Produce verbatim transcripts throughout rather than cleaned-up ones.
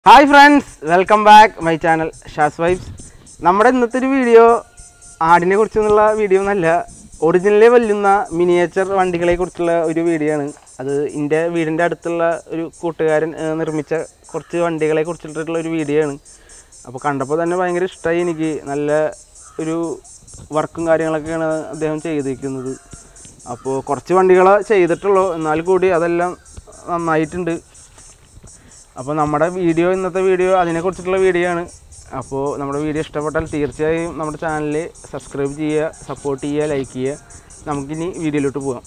Hi friends, welcome back my channel Shaz Vibes. നമ്മുടെ ഇന്നത്തെ ഒരു വീഡിയോ ആടിനെ കുറിച്ചുള്ള വീഡിയോ ഒന്നല്ല, ഒറിജിനലി വല്ലുന്ന മിനിയേച്ചർ വണ്ടികളെ കുറിച്ചുള്ള ഒരു വീഡിയോ ആണ്. അത് എൻ്റെ വീടിൻ്റെ അടുത്തുള്ള ഒരു കൂട്ടുകാരൻ നിർമ്മിച്ച കുറച്ച് വണ്ടികളെ കുറിച്ചിട്ടുള്ള ഒരു വീഡിയോ ആണ്. അപ്പോൾ കണ്ടപ്പോൾ തന്നെ ഭയങ്കര ഇഷ്ടമായി എനിക്ക്. നല്ല ഒരു വർക്കും കാര്യങ്ങളൊക്കെയാണ് അദ്ദേഹം ചെയ്തിരിക്കുന്നത്. അപ്പോൾ കുറച്ച് വണ്ടികൾ ചെയ്തിട്ടുള്ളൂ, എന്നാൽ കൂടി അതെല്ലാം നന്നായിട്ടുണ്ട്. അപ്പോൾ നമ്മുടെ വീഡിയോ ഇന്നത്തെ വീഡിയോ അതിനെക്കുറിച്ചിട്ടുള്ള വീഡിയോ ആണ്. അപ്പോൾ നമ്മുടെ വീഡിയോ ഇഷ്ടപ്പെട്ടാൽ തീർച്ചയായും നമ്മുടെ ചാനൽ സബ്സ്ക്രൈബ് ചെയ്യുക, സപ്പോർട്ട് ചെയ്യുക, ലൈക്ക് ചെയ്യുക. നമുക്കിനി വീഡിയോയിലോട്ട് പോകാം.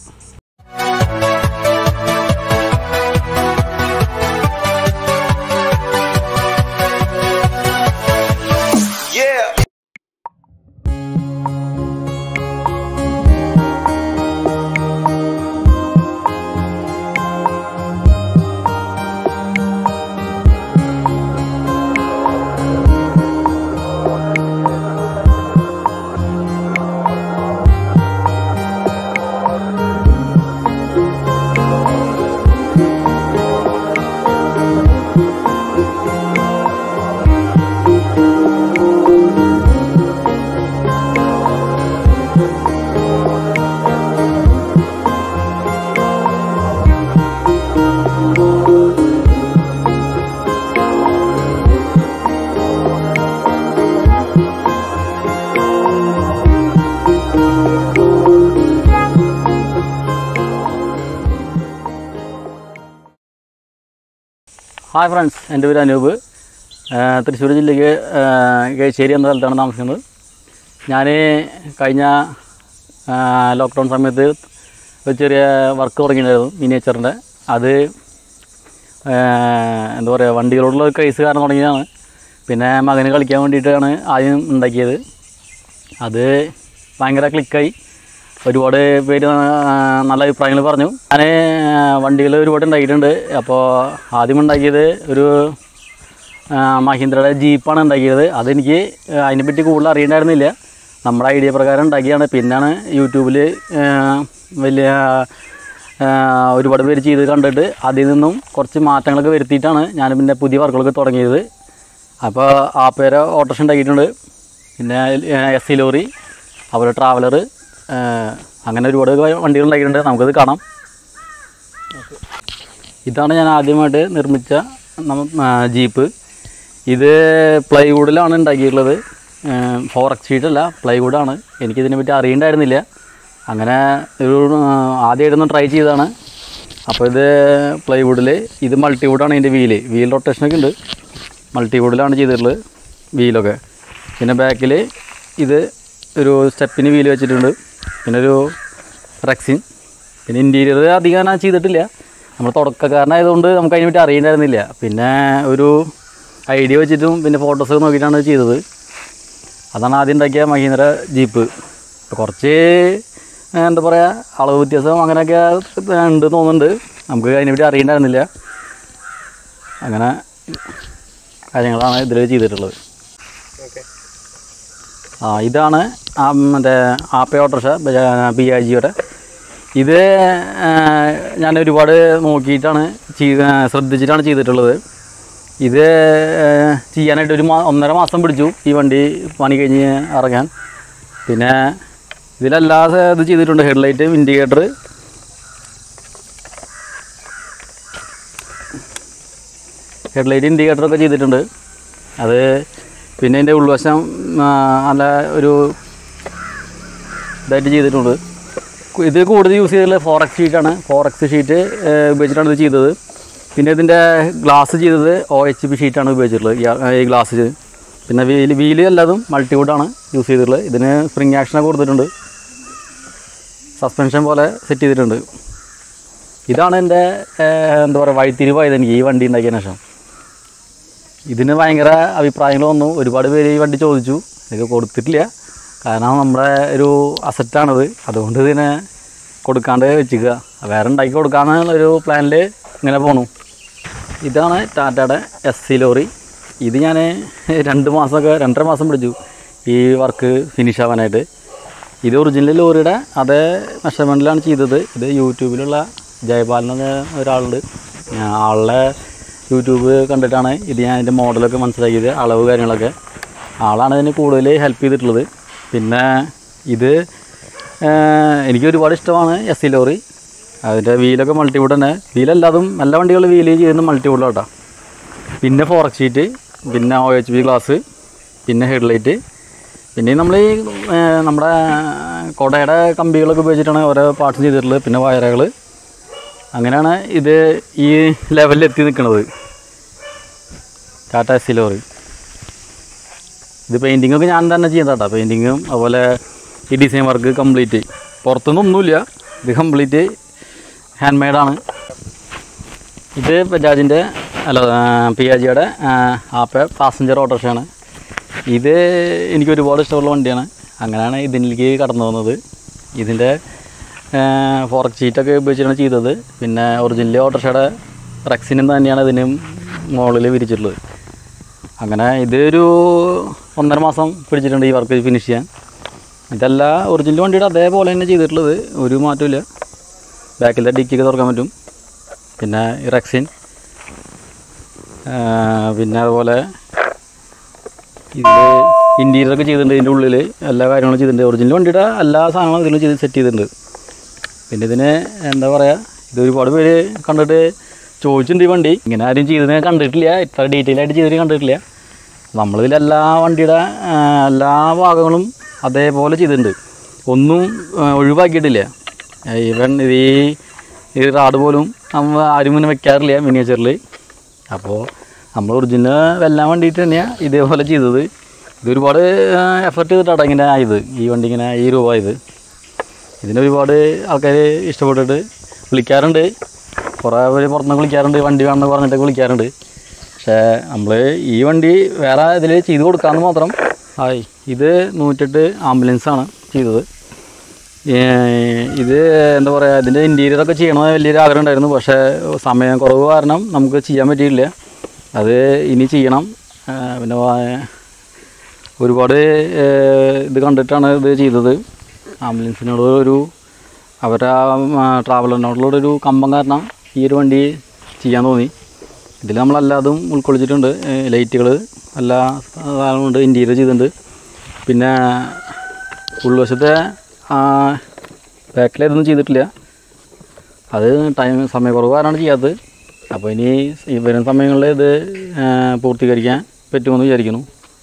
ഹായ് ഫ്രണ്ട്സ്, എൻ്റെ പേര് അനൂപ്. തൃശ്ശൂർ ജില്ലയ്ക്ക് കേച്ചേരി എന്ന സ്ഥലത്താണ് താമസിക്കുന്നത്. ഞാൻ കഴിഞ്ഞ ലോക്ക്ഡൗൺ സമയത്ത് ഒരു ചെറിയ വർക്ക് തുടങ്ങിയിട്ടുണ്ടായിരുന്നു മിനിയേച്ചറിൻ്റെ. അത് എന്താ പറയുക, വണ്ടികളോടുള്ള ഒരു ക്രൈസ് കാരണം തുടങ്ങിയതാണ്. പിന്നെ മകന് കളിക്കാൻ വേണ്ടിയിട്ടാണ് ആദ്യം ഉണ്ടാക്കിയത്. അത് ഭയങ്കര ക്ലിക്കായി. ഒരുപാട് പേര് നല്ല അഭിപ്രായങ്ങൾ പറഞ്ഞു. ഞാൻ വണ്ടികൾ ഒരുപാട് ഉണ്ടാക്കിയിട്ടുണ്ട്. അപ്പോൾ ആദ്യം ഉണ്ടാക്കിയത് ഒരു മഹീന്ദ്രയുടെ ജീപ്പാണ് ഉണ്ടാക്കിയത്. അതെനിക്ക് അതിനെപ്പറ്റി കൂടുതൽ അറിയണ്ടായിരുന്നില്ല. നമ്മുടെ ഐഡിയ പ്രകാരം ഉണ്ടാക്കിയാണ്. പിന്നാണ് യൂട്യൂബിൽ വലിയ ഒരുപാട് പേര് ചെയ്ത് കണ്ടിട്ട് അതിൽ നിന്നും കുറച്ച് മാറ്റങ്ങളൊക്കെ വരുത്തിയിട്ടാണ് ഞാൻ പിന്നെ പുതിയ വർക്കുകളൊക്കെ തുടങ്ങിയത്. അപ്പോൾ ആ പേര് ഓട്ടോറിക്ഷ ഉണ്ടാക്കിയിട്ടുണ്ട്. പിന്നെ എസ് സി ലോറി, അതുപോലെ ട്രാവലർ, അങ്ങനെ ഒരുപാട് വണ്ടികൾ ഉണ്ടാക്കിയിട്ടുണ്ട്. നമുക്കത് കാണാം. ഇതാണ് ഞാൻ ആദ്യമായിട്ട് നിർമ്മിച്ച ജീപ്പ്. ഇത് പ്ലൈവുഡിലാണ് ഉണ്ടാക്കിയിട്ടുള്ളത്. Four X ഷീറ്റല്ല, പ്ലൈവുഡാണ്. എനിക്കിതിനെ പറ്റി അറിയണ്ടായിരുന്നില്ല. അങ്ങനെ ഒരു ആദ്യമായിട്ടൊന്ന് ട്രൈ ചെയ്തതാണ്. അപ്പോൾ ഇത് പ്ലൈവുഡിൽ, ഇത് മൾട്ടിവുഡാണ്. ഇതിൻ്റെ വീല് വീൽ റൊട്ടേഷനൊക്കെ ഉണ്ട്. മൾട്ടിവുഡിലാണ് ചെയ്തിട്ടുള്ളത് വീലൊക്കെ. പിന്നെ ബാക്കിൽ ഇത് ഒരു സ്റ്റെപ്പിന് വീല് വെച്ചിട്ടുണ്ട്. പിന്നെ ഒരു റെക്സിൻ. പിന്നെ ഇൻറ്റീരിയർ അധികം ഞാൻ ചെയ്തിട്ടില്ല. നമ്മൾ തുടക്കക്കാരനായതുകൊണ്ട് നമുക്ക് അതിനെ പറ്റി അറിയണ്ടായിരുന്നില്ല. പിന്നെ ഒരു ഐഡിയ വെച്ചിട്ടും പിന്നെ ഫോട്ടോസൊക്കെ നോക്കിയിട്ടാണ് ചെയ്തത്. അതാണ് ആദ്യം ഉണ്ടാക്കിയ മഹീന്ദ്ര ജീപ്പ്. കുറച്ച് എന്താ പറയുക, അളവ് വ്യത്യാസം അങ്ങനെയൊക്കെ ഉണ്ട് തോന്നുന്നുണ്ട്. നമുക്ക് അതിനെപ്പറ്റി അറിയണ്ടായിരുന്നില്ല. അങ്ങനെ കാര്യങ്ങളാണ് ഇതിൽ ചെയ്തിട്ടുള്ളത്. ആ ഇതാണ് ആ മറ്റേ ആപ്പ ഓട്ടോറിക്ഷ ബി ഐ ജിയുടെ. ഇത് ഞാൻ ഒരുപാട് നോക്കിയിട്ടാണ് ചെയ്ത് ശ്രദ്ധിച്ചിട്ടാണ് ചെയ്തിട്ടുള്ളത്. ഇത് ചെയ്യാനായിട്ട് ഒരു മാ ഒന്നര മാസം പിടിച്ചു ഈ വണ്ടി പണി കഴിഞ്ഞ് ഇറങ്ങാൻ. പിന്നെ ഇതിലെല്ലാ ഇത് ചെയ്തിട്ടുണ്ട്. ഹെഡ്ലൈറ്റ്, ഇൻഡിക്കേറ്റർ, ഹെഡ്ലൈറ്റ് ഇൻഡിക്കേറ്ററൊക്കെ ചെയ്തിട്ടുണ്ട്. അത് പിന്നെ ഇതിൻ്റെ ഉൾവശം നല്ല ഒരു ഇതായിട്ട് ചെയ്തിട്ടുണ്ട്. ഇത് കൂടുതൽ യൂസ് ചെയ്തിട്ടുള്ള ഫോർ എക്സ് ഷീറ്റാണ്. ഫോർ എക്സ് ഷീറ്റ് ഉപയോഗിച്ചിട്ടാണ് ഇത് ചെയ്തത്. പിന്നെ ഇതിൻ്റെ ഗ്ലാസ് ചെയ്തത് ഒ എച്ച് പി ഷീറ്റാണ് ഉപയോഗിച്ചിട്ടുള്ളത് ഈ ഗ്ലാസ്. പിന്നെ വീല് വീല് എല്ലാതും മൾട്ടിവുഡാണ് യൂസ് ചെയ്തിട്ടുള്ളത്. ഇതിന് സ്പ്രിങ് ആക്ഷനൊക്കെ കൊടുത്തിട്ടുണ്ട്. സസ്പെൻഷൻ പോലെ സെറ്റ് ചെയ്തിട്ടുണ്ട്. ഇതാണ് എൻ്റെ എന്താ പറയുക വഴിത്തിരിവായത് എനിക്ക് ഈ വണ്ടി ഉണ്ടാക്കിയതിന് ശേഷം. ഇതിന് ഭയങ്കര അഭിപ്രായങ്ങൾ വന്നു. ഒരുപാട് പേര് ഈ വണ്ടി ചോദിച്ചു. എനിക്ക് കൊടുത്തിട്ടില്ല, കാരണം നമ്മുടെ ഒരു അസറ്റാണത്. അതുകൊണ്ട് ഇതിനെ കൊടുക്കാണ്ട് വെച്ചിക്കുക. വേറെ ഉണ്ടാക്കി കൊടുക്കാമെന്നുള്ളൊരു പ്ലാനിൽ ഇങ്ങനെ പോണു. ഇതാണ് ടാറ്റയുടെ എസ് സി ലോറി. ഇത് ഞാൻ രണ്ട് മാസമൊക്കെ രണ്ടര മാസം പിടിച്ചു ഈ വർക്ക് ഫിനിഷ് ആവാനായിട്ട്. ഇത് ഒറിജിനൽ ലോറിയുടെ അതേ മെഷർമെൻറ്റിലാണ് ചെയ്തത്. ഇത് യൂട്യൂബിലുള്ള ജയപാലൻ എന്ന ഒരാളുണ്ട്. ആളുടെ യൂട്യൂബ് കണ്ടിട്ടാണ് ഇത് ഞാൻ ഇതിൻ്റെ മോഡലൊക്കെ മനസ്സിലാക്കിയത്, അളവ് കാര്യങ്ങളൊക്കെ. ആളാണ് ഇതിന് കൂടുതൽ ഹെൽപ്പ് ചെയ്തിട്ടുള്ളത്. പിന്നെ ഇത് എനിക്ക് ഒരുപാട് ഇഷ്ടമാണ് എസ് സി ലോറി. അതിൻ്റെ വീലൊക്കെ മൾട്ടിവുഡ് തന്നെ. വീലല്ലാതും എല്ലാ വണ്ടികളും വീല് ചെയ്യുന്ന മൾട്ടിവുഡ് കേട്ടോ. പിന്നെ ഫോറക് ഷീറ്റ്, പിന്നെ ഒ എച്ച് ബി ഗ്ലാസ്, പിന്നെ ഹെഡ്ലൈറ്റ്, പിന്നെ നമ്മൾ ഈ നമ്മുടെ കുടയുടെ കമ്പികളൊക്കെ ഉപയോഗിച്ചിട്ടാണ് ഓരോ പാർട്സ് ചെയ്തിട്ടുള്ളത്. പിന്നെ വയറുകൾ. അങ്ങനെയാണ് ഇത് ഈ ലെവലിൽ എത്തി നിൽക്കുന്നത് ടാറ്റ എസ് സി ലോറി. ഇത് പെയിൻറ്റിങ്ങൊക്കെ ഞാൻ തന്നെ ചെയ്യുന്നത് കേട്ടോ. പെയിൻറ്റിങ്ങും അതുപോലെ ഈ ഡിസൈൻ വർക്ക് കംപ്ലീറ്റ്. പുറത്തുനിന്നൊന്നുമില്ല, ഇത് കംപ്ലീറ്റ് ഹാൻഡ് മെയ്ഡാണ്. ഇത് ബജാജിൻ്റെ അല്ല പി ആ ജിയുടെ ആപ്പ് പാസഞ്ചർ ഓട്ടോറിക്ഷയാണ്. ഇത് എനിക്ക് ഒരുപാട് ഇഷ്ടമുള്ള വണ്ടിയാണ്. അങ്ങനെയാണ് ഇതിലേക്ക് കടന്നു വന്നത്. ഇതിൻ്റെ ഫോറക് ഷീറ്റൊക്കെ ഉപയോഗിച്ചിട്ടാണ് ചെയ്തത്. പിന്നെ ഒറിജിനൽ ഓട്ടോറിക്ഷയുടെ റെക്സിനും തന്നെയാണ് ഇതിന് മുകളിൽ വിരിച്ചിട്ടുള്ളത്. അങ്ങനെ ഇതൊരു ഒന്നര മാസം പിടിച്ചിട്ടുണ്ട് ഈ വർക്ക് ഫിനിഷ് ചെയ്യാൻ. ഇതല്ല ഒറിജിനൽ വണ്ടിയുടെ അതേപോലെ തന്നെ ചെയ്തിട്ടുള്ളത്, ഒരു മാറ്റമില്ല. ബാക്കിലെ ഡിക്കിയൊക്കെ തുറക്കാൻ പറ്റും. പിന്നെ ഈ റെക്സിൻ, പിന്നെ അതുപോലെ ഇതിൽ ഇൻറ്റീരിയറൊക്കെ ചെയ്തിട്ടുണ്ട്. ഇതിൻ്റെ ഉള്ളിൽ എല്ലാ കാര്യങ്ങളും ചെയ്തിട്ടുണ്ട്. ഒറിജിനൽ വണ്ടിയുടെ എല്ലാ സാധനങ്ങളും ഇതിൽ ചെയ്ത് സെറ്റ് ചെയ്തിട്ടുണ്ട്. പിന്നെ ഇതിന് എന്താ പറയുക, ഇത് ഒരുപാട് പേര് കണ്ടിട്ട് ചോദിച്ചിട്ടുണ്ട് ഈ വണ്ടി ഇങ്ങനെ ആരും ചെയ്തതിനെ കണ്ടിട്ടില്ല, ഇത്ര ഡീറ്റെയിൽ ആയിട്ട് ചെയ്തതിന് കണ്ടിട്ടില്ല. നമ്മളിതിലെല്ലാ വണ്ടിയുടെ എല്ലാ ഭാഗങ്ങളും അതേപോലെ ചെയ്തിട്ടുണ്ട്, ഒന്നും ഒഴിവാക്കിയിട്ടില്ല. ഈവൻ ഇത് ഈ റാഡ് പോലും നമ്മൾ ആരും ഇങ്ങനെ വെക്കാറില്ല മിനിയേച്ചറിൽ. അപ്പോൾ നമ്മൾ ഒറിജിനൽ വെല്ലാൻ വേണ്ടിയിട്ട് തന്നെയാണ് ഇതേപോലെ ചെയ്തത്. ഇതൊരുപാട് എഫർട്ട് ചെയ്തിട്ടാണ് ഇങ്ങനെ ആയത്, ഈ വണ്ടി ഇങ്ങനെ ഈ രൂപ ആയത്. ഇതിനൊരുപാട് ആൾക്കാർ ഇഷ്ടപ്പെട്ടിട്ട് വിളിക്കാറുണ്ട്. കുറേ പേര് പുറത്തുനിന്ന് വിളിക്കാറുണ്ട്, വണ്ടി വേണമെന്ന് പറഞ്ഞിട്ടൊക്കെ വിളിക്കാറുണ്ട്. പക്ഷേ നമ്മൾ ഈ വണ്ടി വേറെ ഇതിൽ ചെയ്ത് കൊടുക്കാമെന്ന് മാത്രം. ഹായ്, ഇത് നൂറ്റെട്ട് ആംബുലൻസാണ് ചെയ്തത്. ഇത് എന്താ പറയുക, ഇതിൻ്റെ ഇൻറ്റീരിയറൊക്കെ ചെയ്യണമെന്ന് വലിയൊരു ആഗ്രഹം ഉണ്ടായിരുന്നു. പക്ഷേ സമയം കുറവ് കാരണം നമുക്ക് ചെയ്യാൻ പറ്റിയില്ല. അത് ഇനി ചെയ്യണം. പിന്നെ ഒരുപാട് ഇത് കണ്ടിട്ടാണ് ഇത് ചെയ്തത്. ആംബുലൻസിനോട് ഒരു അവരുടെ ട്രാവലറിനോടുള്ളൊരു കമ്പം കാരണം ഈ ഒരു വണ്ടി ചെയ്യാൻ തോന്നി. ഇതിൽ നമ്മളെല്ലാതും ഉൾക്കൊള്ളിച്ചിട്ടുണ്ട്. ലൈറ്റുകൾ എല്ലാ സാധനമുണ്ട്, ഇൻറ്റീരിയർ ചെയ്തിട്ടുണ്ട്. പിന്നെ ഉൾവശത്തെ ബാക്കിലേതൊന്നും ചെയ്തിട്ടില്ല. അത് ടൈം സമയക്കുറവ് കാരണമാണ് ചെയ്യാത്തത്. അപ്പോൾ ഇനി ഈ വരുന്ന സമയങ്ങളിൽ ഇത് പൂർത്തീകരിക്കാൻ പറ്റുമെന്ന് വിചാരിക്കുന്നു.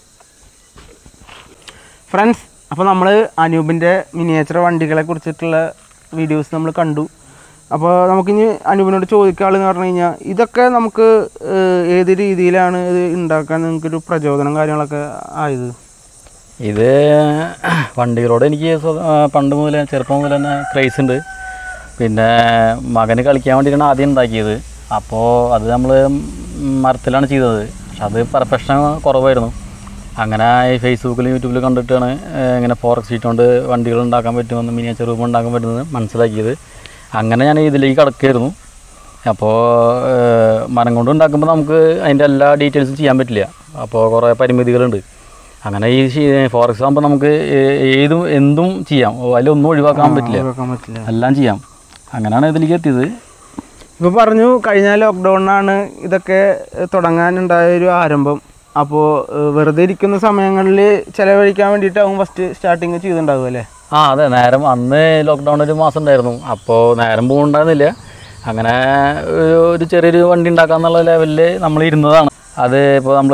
ഫ്രണ്ട്സ്, അപ്പോൾ നമ്മൾ അനൂപിൻ്റെ മിനിയേച്ചർ വണ്ടികളെ കുറിച്ചിട്ടുള്ള വീഡിയോസ് നമ്മൾ കണ്ടു. അപ്പോൾ നമുക്കിനി അനൂപിനോട് ചോദിക്കാമെന്ന് പറഞ്ഞു കഴിഞ്ഞാൽ, ഇതൊക്കെ നമുക്ക് ഏത് രീതിയിലാണ് ഇത് ഉണ്ടാക്കാൻ നിങ്ങൾക്കൊരു പ്രചോദനം കാര്യങ്ങളൊക്കെ ആയത്? ഇത് വണ്ടികളോട് എനിക്ക് പണ്ട് മുതൽ ചെറുപ്പം മുതൽ തന്നെ ക്രേസ് ഉണ്ട്. പിന്നെ മകന് കളിക്കാൻ വേണ്ടിയിട്ടാണ് ആദ്യം ഉണ്ടാക്കിയത്. അപ്പോൾ അത് നമ്മൾ മരത്തിലാണ് ചെയ്തത്. പക്ഷെ അത് പെർഫെക്ഷൻ കുറവായിരുന്നു. അങ്ങനെ ഈ ഫേസ്ബുക്കിലും യൂട്യൂബിലും കണ്ടിട്ടാണ് ഇങ്ങനെ ഫോറക് ഷീറ്റ് കൊണ്ട് വണ്ടികൾ ഉണ്ടാക്കാൻ പറ്റുമെന്ന്, മിനിയേച്ചർ രൂപം ഉണ്ടാക്കാൻ പറ്റുമെന്ന് മനസ്സിലാക്കിയത്. അങ്ങനെ ഞാൻ ഇതിലേക്ക് കടക്കുകയായിരുന്നു. അപ്പോൾ മരം കൊണ്ട് ഉണ്ടാക്കുമ്പോൾ നമുക്ക് അതിൻ്റെ എല്ലാ ഡീറ്റെയിൽസും ചെയ്യാൻ പറ്റില്ല. അപ്പോൾ കുറേ പരിമിതികളുണ്ട്. അങ്ങനെ ഈ ഫോറക്സ് ആകുമ്പോൾ നമുക്ക് ഏതും എന്തും ചെയ്യാം, അതിലൊന്നും ഒഴിവാക്കാൻ പറ്റില്ല, എല്ലാം ചെയ്യാം. അങ്ങനെയാണ് ഇതിലേക്ക് എത്തിയത്. ഇപ്പോൾ പറഞ്ഞു കഴിഞ്ഞ ലോക്ക്ഡൗണിനാണ് ഇതൊക്കെ തുടങ്ങാനുണ്ടായ ഒരു ആരംഭം. അപ്പോൾ വെറുതെ ഇരിക്കുന്ന സമയങ്ങളിൽ ചിലവഴിക്കാൻ വേണ്ടിയിട്ടാവും ഫസ്റ്റ് സ്റ്റാർട്ടിങ് ചെയ്തിട്ടുണ്ടാവും അല്ലേ? ആ അതെ, നേരം അന്ന് ലോക്ക്ഡൗൺ ഒരു മാസം ഉണ്ടായിരുന്നു. അപ്പോൾ നേരം പോകുന്നുണ്ടായിരുന്നില്ല. അങ്ങനെ ഒരു ചെറിയൊരു വണ്ടി ഉണ്ടാക്കാന്നുള്ള ലെവലിൽ നമ്മൾ ഇരുന്നതാണ്. അത് ഇപ്പോൾ നമ്മൾ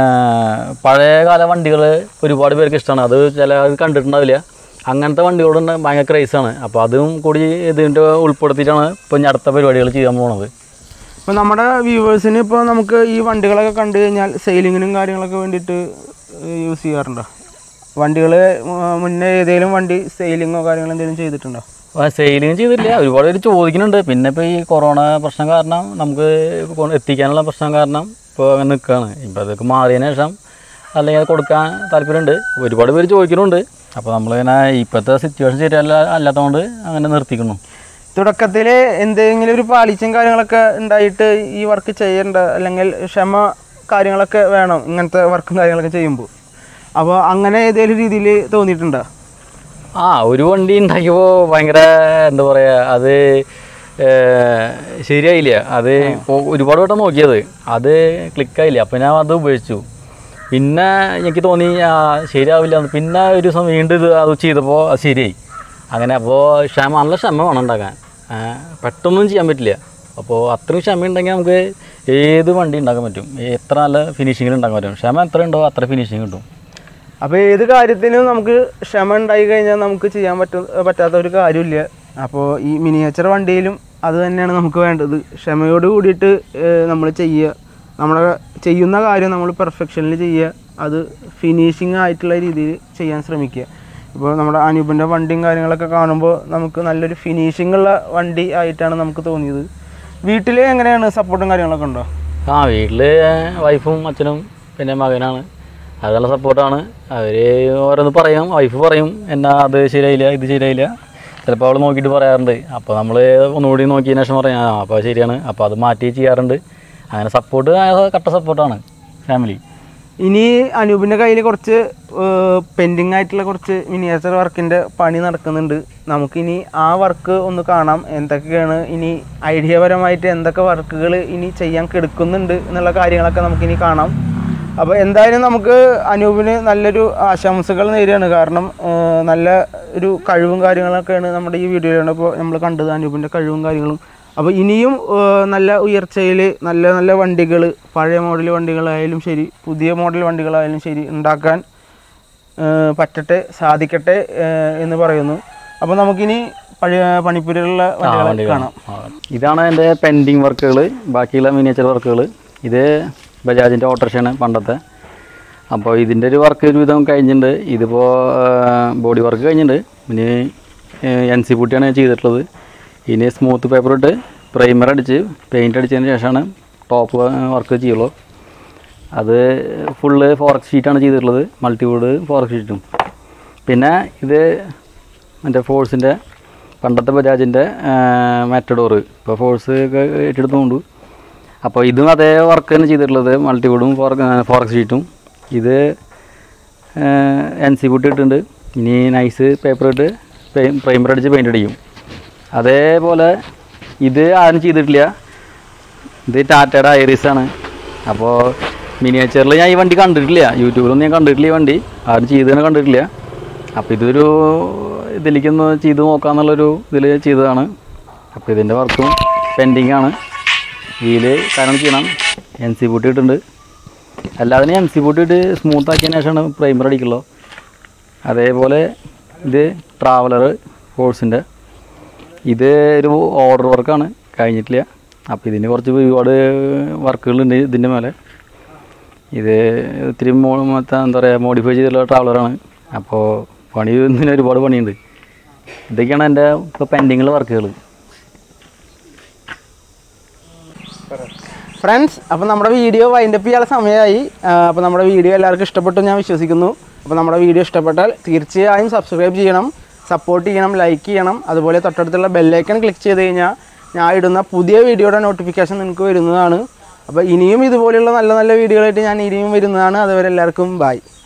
പഴയകാല വണ്ടികൾ ഒരുപാട് പേർക്ക് ഇഷ്ടമാണ്. അത് ചില അത് കണ്ടിട്ടുണ്ടാവില്ല. അങ്ങനത്തെ വണ്ടികളോട് ഭയങ്കര ക്രൈസാണ്. അപ്പോൾ അതും കൂടി ഇതിൻ്റെ ഉൾപ്പെടുത്തിയിട്ടാണ് ഇപ്പോൾ ഞാൻ അടുത്ത പരിപാടികൾ ചെയ്യാൻ പോകുന്നത്. ഇപ്പോൾ നമ്മുടെ വ്യൂവേഴ്സിന് ഇപ്പോൾ നമുക്ക് ഈ വണ്ടികളൊക്കെ കണ്ടു കഴിഞ്ഞാൽ സെയിലിങ്ങിനും കാര്യങ്ങളൊക്കെ വേണ്ടിയിട്ട് യൂസ് ചെയ്യാറുണ്ടോ? വണ്ടികൾ മുന്നേ ഏതെങ്കിലും വണ്ടി സെയിലിങ്ങോ കാര്യങ്ങളോ എന്തെങ്കിലും ചെയ്തിട്ടുണ്ടോ? സെയിലിങ് ചെയ്തിട്ടില്ല. ഒരുപാട് പേര് ചോദിക്കുന്നുണ്ട്. പിന്നെ ഇപ്പോൾ ഈ കൊറോണ പ്രശ്നം കാരണം നമുക്ക് എത്തിക്കാനുള്ള പ്രശ്നം കാരണം ഇപ്പോൾ അങ്ങനെ നിൽക്കുകയാണ്. ഇപ്പോൾ അതൊക്കെ മാറിയതിന് ശേഷം അല്ലെങ്കിൽ അത് കൊടുക്കാൻ താല്പര്യമുണ്ട്. ഒരുപാട് പേര് ചോദിക്കുന്നുണ്ട്. അപ്പോൾ നമ്മളിങ്ങനെ ഇപ്പോഴത്തെ സിറ്റുവേഷൻ ശരിയല്ല അല്ലാത്തതുകൊണ്ട് അങ്ങനെ നിർത്തിക്കുന്നു. തുടക്കത്തിൽ എന്തെങ്കിലും ഒരു പാളിച്ചും കാര്യങ്ങളൊക്കെ ഉണ്ടായിട്ട് ഈ വർക്ക് ചെയ്യേണ്ട, അല്ലെങ്കിൽ ക്ഷമ കാര്യങ്ങളൊക്കെ വേണം ഇങ്ങനത്തെ വർക്കും കാര്യങ്ങളൊക്കെ ചെയ്യുമ്പോൾ. അപ്പോൾ അങ്ങനെ ഏതെങ്കിലും രീതിയിൽ തോന്നിയിട്ടുണ്ടോ? ആ ഒരു വണ്ടി ഉണ്ടാക്കിയപ്പോൾ ഭയങ്കര എന്താ പറയുക, അത് ശരിയായില്ല. അത് ഒരുപാട് വട്ടം നോക്കിയത് അത് ക്ലിക്കായില്ല. അപ്പം ഞാൻ അത് ഉപയോഗിച്ചു. പിന്നെ എനിക്ക് തോന്നി ശരിയാവില്ല. പിന്നെ ഒരു ദിവസം വീണ്ടും ഇത് അത് ചെയ്തപ്പോൾ അത് ശരിയായി. അങ്ങനെ അപ്പോൾ ക്ഷമ നല്ല ക്ഷമ വേണം ഉണ്ടാക്കാൻ. പെട്ടെന്നൊന്നും ചെയ്യാൻ പറ്റില്ല. അപ്പോൾ അത്രയും ക്ഷമ ഉണ്ടെങ്കിൽ നമുക്ക് ഏത് വണ്ടി ഉണ്ടാക്കാൻ പറ്റും. എത്ര നല്ല ഫിനിഷിങ്ങിൽ ഉണ്ടാക്കാൻ പറ്റും. ക്ഷമ എത്ര ഉണ്ടോ അത്ര ഫിനിഷിങ് കിട്ടും. അപ്പോൾ ഏത് കാര്യത്തിനും നമുക്ക് ക്ഷമ ഉണ്ടായി കഴിഞ്ഞാൽ നമുക്ക് ചെയ്യാൻ പറ്റും പറ്റാത്ത ഒരു കാര്യമില്ല. അപ്പോൾ ഈ മിനിയേച്ചർ വണ്ടിയിലും അത് തന്നെയാണ് നമുക്ക് വേണ്ടത്. ക്ഷമയോട് കൂടിയിട്ട് നമ്മൾ ചെയ്യുക. നമ്മുടെ ചെയ്യുന്ന കാര്യം നമ്മൾ പെർഫെക്ഷനിൽ ചെയ്യുക. അത് ഫിനിഷിങ് ആയിട്ടുള്ള രീതിയിൽ ചെയ്യാൻ ശ്രമിക്കുക. ഇപ്പോൾ നമ്മുടെ അനൂപിൻ്റെ വണ്ടിയും കാര്യങ്ങളൊക്കെ കാണുമ്പോൾ നമുക്ക് നല്ലൊരു ഫിനിഷിംഗ് ഉള്ള വണ്ടി ആയിട്ടാണ് നമുക്ക് തോന്നിയത്. വീട്ടിൽ എങ്ങനെയാണ് സപ്പോർട്ടും കാര്യങ്ങളൊക്കെ ഉണ്ടോ? ആ വീട്ടിൽ വൈഫും അച്ഛനും പിന്നെ മകനാണ്. അത് നല്ല സപ്പോർട്ടാണ്. അവർ ഓരോന്ന് പറയും. വൈഫ് പറയും എന്നാ അത് ശരിയായില്ല ഇത് ശരിയായില്ല. ചിലപ്പോൾ അവൾ നോക്കിയിട്ട് പറയാറുണ്ട്. അപ്പോൾ നമ്മൾ ഒന്നുകൂടി നോക്കിയതിന് ശേഷം പറയാം ആ അപ്പോൾ ശരിയാണ്, അപ്പോൾ അത് മാറ്റി ചെയ്യാറുണ്ട്. അങ്ങനെ സപ്പോർട്ട് കട്ട സപ്പോർട്ടാണ് ഫാമിലി. ഇനി അനൂപിൻ്റെ കയ്യിൽ കുറച്ച് പെൻഡിങ് ആയിട്ടുള്ള കുറച്ച് മിനിയേച്ചർ വർക്കിൻ്റെ പണി നടക്കുന്നുണ്ട്. നമുക്കിനി ആ വർക്ക് ഒന്ന് കാണാം. എന്തൊക്കെയാണ് ഇനി ഐഡിയപരമായിട്ട് എന്തൊക്കെ വർക്കുകൾ ഇനി ചെയ്യാൻ കിടക്കുന്നുണ്ട് എന്നുള്ള കാര്യങ്ങളൊക്കെ നമുക്കിനി കാണാം. അപ്പോൾ എന്തായാലും നമുക്ക് അനൂപിന് നല്ലൊരു ആശംസകൾ നേരുകയാണ്. കാരണം നല്ല ഒരു കഴിവും കാര്യങ്ങളൊക്കെയാണ് നമ്മുടെ ഈ വീഡിയോയിലാണ് ഇപ്പോൾ നമ്മൾ കണ്ടത്, അനൂപിൻ്റെ കഴിവും കാര്യങ്ങളും. അപ്പോൾ ഇനിയും നല്ല ഉയർച്ചയിൽ നല്ല നല്ല വണ്ടികൾ, പഴയ മോഡൽ വണ്ടികളായാലും ശരി പുതിയ മോഡൽ വണ്ടികളായാലും ശരി ഉണ്ടാക്കാൻ പറ്റട്ടെ, സാധിക്കട്ടെ എന്ന് പറയുന്നു. അപ്പോൾ നമുക്കിനി പഴയ പണിപ്പുരയിലുള്ള വണ്ടികൾ കാണാം. ഇതാണ് എൻ്റെ പെൻഡിങ് വർക്കുകൾ, ബാക്കിയുള്ള മിനിയേച്ചർ വർക്കുകൾ. ഇത് ബജാജിൻ്റെ ഓട്ടോറിക്ഷയാണ് പണ്ടത്തെ. അപ്പോൾ ഇതിൻ്റെ ഒരു വർക്ക് ഒരുവിധം കഴിഞ്ഞിട്ടുണ്ട്. ഇതിപ്പോൾ ബോഡി വർക്ക് കഴിഞ്ഞിട്ടുണ്ട്. ഇനി എൻ സി പുട്ടിയാണ് ചെയ്തിട്ടുള്ളത്. ഇനി സ്മൂത്ത് പേപ്പർ ഇട്ട് പ്രൈമർ അടിച്ച് പെയിൻ്റ് അടിച്ചതിന് ശേഷമാണ് ടോപ്പ് വർക്ക് ചെയ്യുള്ളൂ. അത് ഫുള്ള് ഫോറക്സ് ഷീറ്റാണ് ചെയ്തിട്ടുള്ളത്, മൾട്ടിവുഡ് ഫോറക്സ് ഷീറ്റും. പിന്നെ ഇത് മറ്റേ ഫോഴ്സിൻ്റെ പണ്ടത്തെ ബജാജിൻ്റെ മെറ്റഡോറ് ഇപ്പോൾ ഫോഴ്സ് ഒക്കെ ഏറ്റെടുത്തുകൊണ്ട്. അപ്പോൾ ഇതും അതേ വർക്ക് തന്നെ ചെയ്തിട്ടുള്ളത്, മൾട്ടിവുഡും ഫോർ ഫോറക്സ് ഷീറ്റും. ഇത് എൻ സി പുട്ടി ഇട്ടിട്ടുണ്ട്. ഇനി നൈസ് പേപ്പർ ഇട്ട് പ്രൈമർ അടിച്ച് പെയിൻ്റ് അടിക്കും. അതേപോലെ ഇത് ആരും ചെയ്തിട്ടില്ല. ഇത് ടാറ്റയുടെ ഐറിസാണ്. അപ്പോൾ മിനിയേച്ചറിൽ ഞാൻ ഈ വണ്ടി കണ്ടിട്ടില്ല, യൂട്യൂബിലൊന്നും ഞാൻ കണ്ടിട്ടില്ല. ഈ വണ്ടി ആരും ചെയ്തതിനെ കണ്ടിട്ടില്ല. അപ്പോൾ ഇതൊരു ഇതിലേക്കൊന്ന് ചെയ്ത് നോക്കാമെന്നുള്ളൊരു ഇതിൽ ചെയ്തതാണ്. അപ്പോൾ ഇതിൻ്റെ വർക്കും പെൻഡിങ് ആണ്. വീല് കാരണം ചെയ്യണം. എൻ സി പുട്ടി ഇട്ടുണ്ട്. അല്ലാതെ എൻ സി പുട്ടി ഇട്ട് സ്മൂത്ത് ആക്കിയതിന് ശേഷമാണ് പ്രൈമർ അടിക്കുള്ളൂ. അതേപോലെ ഇത് ട്രാവലർ ഫോഴ്സിൻ്റെ. ഇത് ഒരു ഓർഡർ വർക്കാണ്, കഴിഞ്ഞിട്ടില്ല. അപ്പോൾ ഇതിന് കുറച്ച് ഒരുപാട് വർക്കുകളുണ്ട് ഇതിൻ്റെ മേലെ. ഇത് ഒത്തിരി മോ മൊത്തം എന്താ പറയുക മോഡിഫൈ ചെയ്തിട്ടുള്ള ട്രാവലറാണ്. അപ്പോൾ പണി ഇതിന് ഒരുപാട് പണിയുണ്ട്. ഇതൊക്കെയാണ് എൻ്റെ ഇപ്പോൾ പെൻഡിങ്ങുള്ള വർക്കുകൾ. ഫ്രണ്ട്സ്, അപ്പോൾ നമ്മുടെ വീഡിയോ വൈൻഡപ്പ് ചെയ്യാനുള്ള സമയമായി. അപ്പോൾ നമ്മുടെ വീഡിയോ എല്ലാവർക്കും ഇഷ്ടപ്പെട്ടു ഞാൻ വിശ്വസിക്കുന്നു. അപ്പോൾ നമ്മുടെ വീഡിയോ ഇഷ്ടപ്പെട്ടാൽ തീർച്ചയായും സബ്സ്ക്രൈബ് ചെയ്യണം, സപ്പോർട്ട് ചെയ്യണം, ലൈക്ക് ചെയ്യണം. അതുപോലെ തൊട്ടടുത്തുള്ള ബെല്ലൈക്കൺ ക്ലിക്ക് ചെയ്ത് കഴിഞ്ഞാൽ ഞാൻ ഇടുന്ന പുതിയ വീഡിയോയുടെ നോട്ടിഫിക്കേഷൻ നിങ്ങൾക്ക് വരുന്നതാണ്. അപ്പോൾ ഇനിയും ഇതുപോലെയുള്ള നല്ല നല്ല വീഡിയോകളായിട്ട് ഞാൻ ഇനിയും വരുന്നതാണ്. അതുവരെ എല്ലാവർക്കും ബൈ.